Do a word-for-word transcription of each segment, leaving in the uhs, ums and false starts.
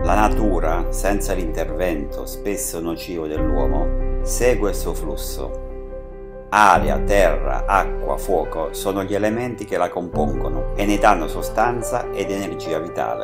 La natura, senza l'intervento spesso nocivo dell'uomo, segue il suo flusso. Aria, terra, acqua, fuoco sono gli elementi che la compongono e ne danno sostanza ed energia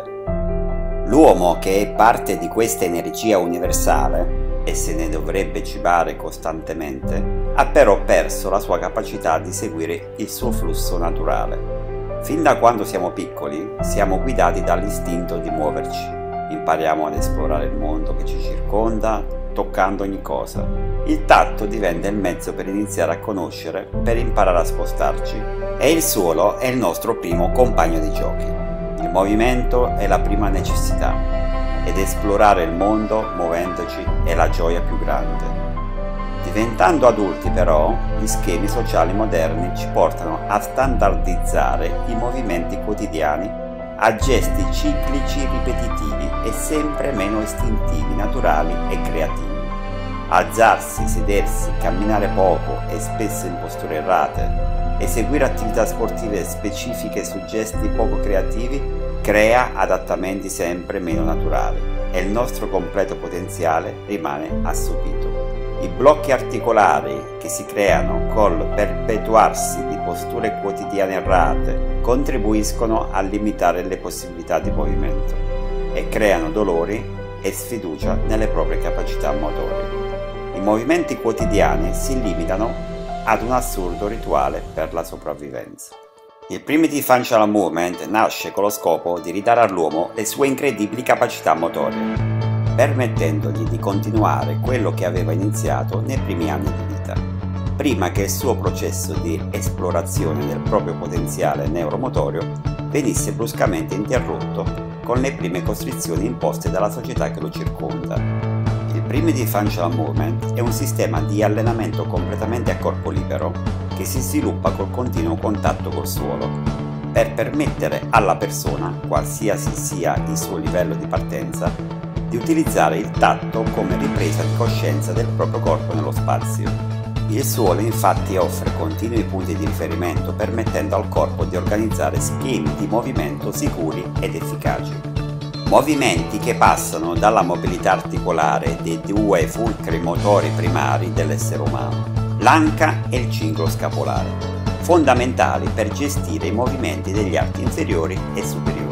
vitale. L'uomo, che è parte di questa energia universale e se ne dovrebbe cibare costantemente, ha però perso la sua capacità di seguire il suo flusso naturale. Fin da quando siamo piccoli siamo guidati dall'istinto di muoverci. Impariamo ad esplorare il mondo che ci circonda, toccando ogni cosa. Il tatto diventa il mezzo per iniziare a conoscere, per imparare a spostarci. E il suolo è il nostro primo compagno di giochi. Il movimento è la prima necessità. Ed esplorare il mondo, muovendoci, è la gioia più grande. Diventando adulti, però, gli schemi sociali moderni ci portano a standardizzare i movimenti quotidiani a gesti ciclici ripetitivi e sempre meno istintivi, naturali e creativi. Alzarsi, sedersi, camminare poco e spesso in posture errate, eseguire attività sportive specifiche su gesti poco creativi crea adattamenti sempre meno naturali e il nostro completo potenziale rimane assopito. I blocchi articolari che si creano col perpetuarsi di posture quotidiane errate contribuiscono a limitare le possibilità di movimento e creano dolori e sfiducia nelle proprie capacità motorie. I movimenti quotidiani si limitano ad un assurdo rituale per la sopravvivenza. Il Primitive Functional Movement nasce con lo scopo di ridare all'uomo le sue incredibili capacità motorie, permettendogli di continuare quello che aveva iniziato nei primi anni di vita, prima che il suo processo di esplorazione del proprio potenziale neuromotorio venisse bruscamente interrotto con le prime costrizioni imposte dalla società che lo circonda. Il Primitive Functional Movement è un sistema di allenamento completamente a corpo libero che si sviluppa col continuo contatto col suolo, per permettere alla persona, qualsiasi sia il suo livello di partenza, di utilizzare il tatto come ripresa di coscienza del proprio corpo nello spazio. Il suolo infatti offre continui punti di riferimento permettendo al corpo di organizzare schemi di movimento sicuri ed efficaci. Movimenti che passano dalla mobilità articolare dei due fulcri motori primari dell'essere umano, l'anca e il cingolo scapolare, fondamentali per gestire i movimenti degli arti inferiori e superiori.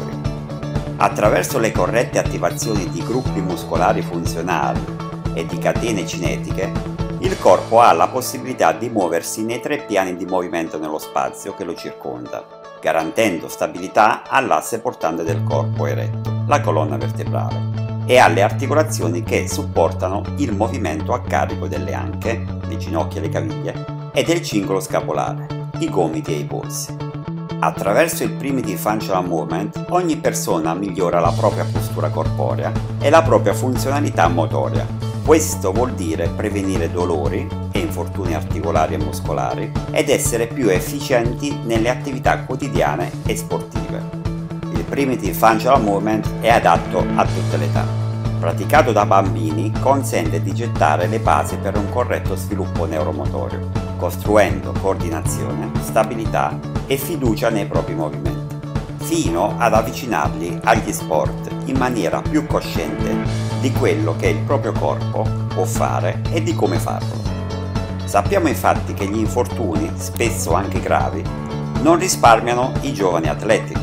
Attraverso le corrette attivazioni di gruppi muscolari funzionali e di catene cinetiche, il corpo ha la possibilità di muoversi nei tre piani di movimento nello spazio che lo circonda, garantendo stabilità all'asse portante del corpo eretto, la colonna vertebrale, e alle articolazioni che supportano il movimento a carico delle anche, le ginocchia e le caviglie, e del cingolo scapolare, i gomiti e i polsi. Attraverso il Primitive Functional Movement ogni persona migliora la propria postura corporea e la propria funzionalità motoria. Questo vuol dire prevenire dolori e infortuni articolari e muscolari ed essere più efficienti nelle attività quotidiane e sportive. Il Primitive Functional Movement è adatto a tutte le età. Praticato da bambini consente di gettare le basi per un corretto sviluppo neuromotorio, costruendo coordinazione, stabilità e fiducia nei propri movimenti, fino ad avvicinarli agli sport in maniera più cosciente di quello che il proprio corpo può fare e di come farlo. Sappiamo infatti che gli infortuni, spesso anche gravi, non risparmiano i giovani atleti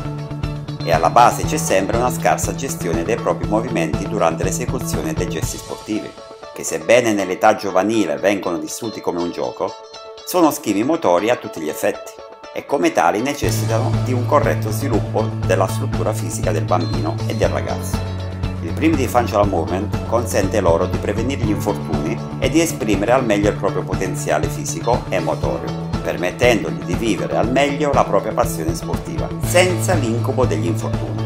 e alla base c'è sempre una scarsa gestione dei propri movimenti durante l'esecuzione dei gesti sportivi, che sebbene nell'età giovanile vengono vissuti come un gioco, sono schemi motori a tutti gli effetti e come tali necessitano di un corretto sviluppo della struttura fisica del bambino e del ragazzo. Il Primitive Functional Movement consente loro di prevenire gli infortuni e di esprimere al meglio il proprio potenziale fisico e motorio, permettendogli di vivere al meglio la propria passione sportiva, senza l'incubo degli infortuni.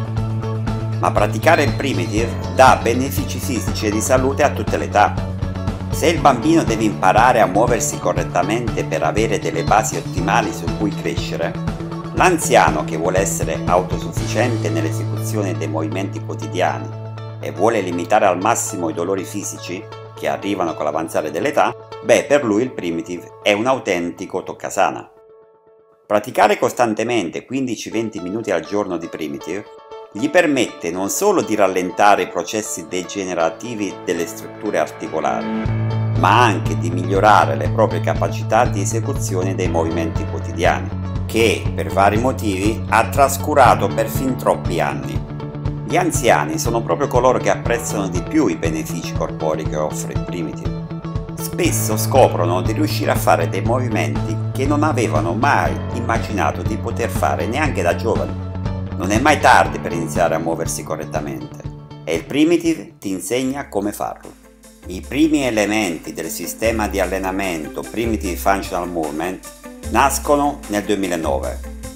Ma praticare il Primitive dà benefici fisici e di salute a tutte le età. Se il bambino deve imparare a muoversi correttamente per avere delle basi ottimali su cui crescere, l'anziano che vuole essere autosufficiente nell'esecuzione dei movimenti quotidiani e vuole limitare al massimo i dolori fisici che arrivano con l'avanzare dell'età, beh, per lui il Primitive è un autentico toccasana. Praticare costantemente quindici venti minuti al giorno di Primitive gli permette non solo di rallentare i processi degenerativi delle strutture articolari, ma anche di migliorare le proprie capacità di esecuzione dei movimenti quotidiani, che per vari motivi ha trascurato per fin troppi anni. Gli anziani sono proprio coloro che apprezzano di più i benefici corporei che offre il Primitive. Spesso scoprono di riuscire a fare dei movimenti che non avevano mai immaginato di poter fare neanche da giovani. Non è mai tardi per iniziare a muoversi correttamente e il Primitive ti insegna come farlo. I primi elementi del sistema di allenamento Primitive Functional Movement nascono nel duemilanove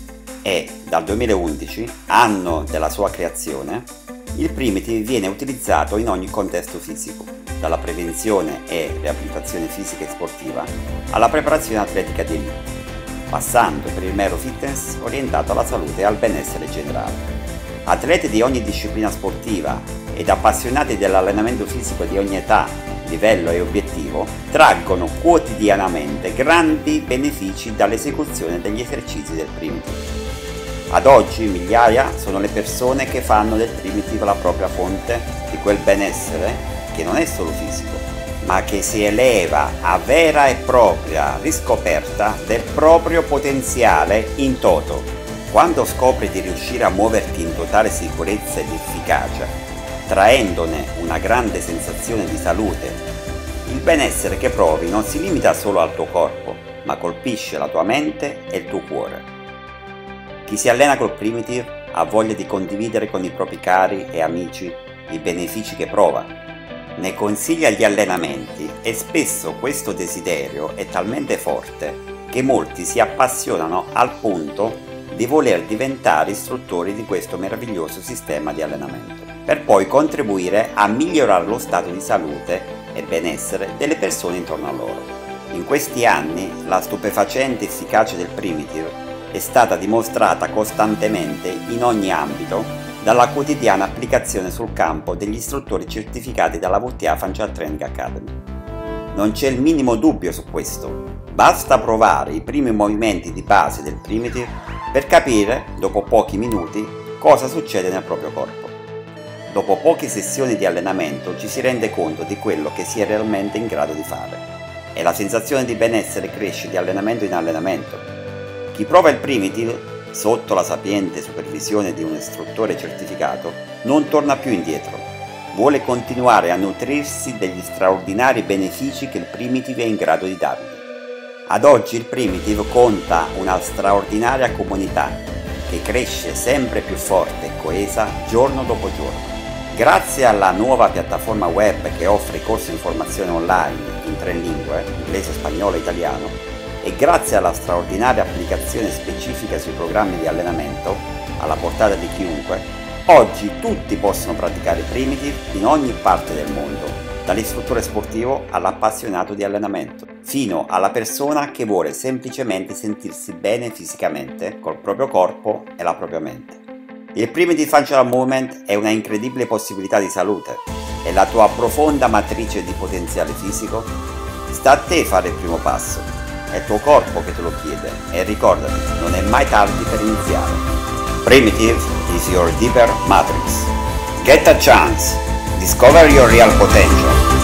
e dal duemilaundici, anno della sua creazione, il Primitive viene utilizzato in ogni contesto fisico, dalla prevenzione e riabilitazione fisica e sportiva alla preparazione atletica di elite, passando per il mero fitness orientato alla salute e al benessere generale. Atleti di ogni disciplina sportiva ed appassionati dell'allenamento fisico di ogni età, livello e obiettivo traggono quotidianamente grandi benefici dall'esecuzione degli esercizi del Primitive. Ad oggi migliaia sono le persone che fanno del Primitive la propria fonte di quel benessere che non è solo fisico, ma che si eleva a vera e propria riscoperta del proprio potenziale in toto. Quando scopri di riuscire a muoverti in totale sicurezza ed efficacia, traendone una grande sensazione di salute, il benessere che provi non si limita solo al tuo corpo, ma colpisce la tua mente e il tuo cuore. Chi si allena col Primitive ha voglia di condividere con i propri cari e amici i benefici che prova. Ne consiglia gli allenamenti e spesso questo desiderio è talmente forte che molti si appassionano al punto di voler diventare istruttori di questo meraviglioso sistema di allenamento, per poi contribuire a migliorare lo stato di salute e benessere delle persone intorno a loro. In questi anni la stupefacente efficacia del Primitive è stata dimostrata costantemente in ogni ambito dalla quotidiana applicazione sul campo degli istruttori certificati dalla V T A Functional Training Academy. Non c'è il minimo dubbio su questo, basta provare i primi movimenti di base del Primitive per capire, dopo pochi minuti, cosa succede nel proprio corpo. Dopo poche sessioni di allenamento ci si rende conto di quello che si è realmente in grado di fare e la sensazione di benessere cresce di allenamento in allenamento. Chi prova il Primitive sotto la sapiente supervisione di un istruttore certificato non torna più indietro, vuole continuare a nutrirsi degli straordinari benefici che il Primitive è in grado di dargli. Ad oggi il Primitive conta una straordinaria comunità che cresce sempre più forte e coesa giorno dopo giorno. Grazie alla nuova piattaforma web che offre corsi di formazione online in tre lingue, inglese, spagnolo e italiano, e grazie alla straordinaria applicazione specifica sui programmi di allenamento, alla portata di chiunque, oggi tutti possono praticare Primitive in ogni parte del mondo, dall'istruttore sportivo all'appassionato di allenamento, fino alla persona che vuole semplicemente sentirsi bene fisicamente col proprio corpo e la propria mente. Il Primitive Functional Movement è una incredibile possibilità di salute e la tua profonda matrice di potenziale fisico. Sta a te fare il primo passo. È il tuo corpo che te lo chiede e ricordati, non è mai tardi per iniziare. Primitive is your deeper matrix. Get a chance. Discover your real potential.